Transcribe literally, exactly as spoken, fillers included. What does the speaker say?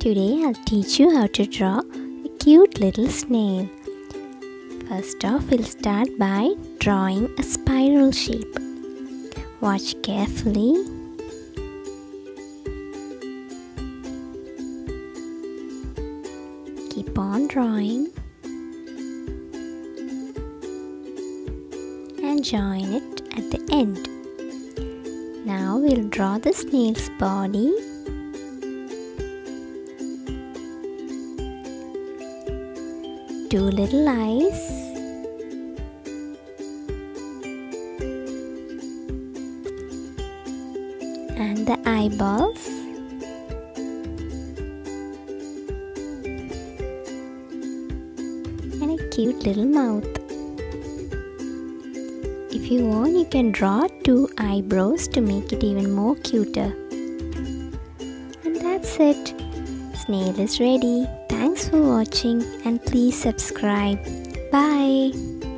Today I'll teach you how to draw a cute little snail. First off, we'll start by drawing a spiral shape. Watch carefully. Keep on drawing and join it at the end. Now we'll draw the snail's body. Two little eyes, and the eyeballs, and a cute little mouth. If you want, you can draw two eyebrows to make it even more cuter. And that's it. Snail is ready. Thanks for watching and please subscribe. Bye.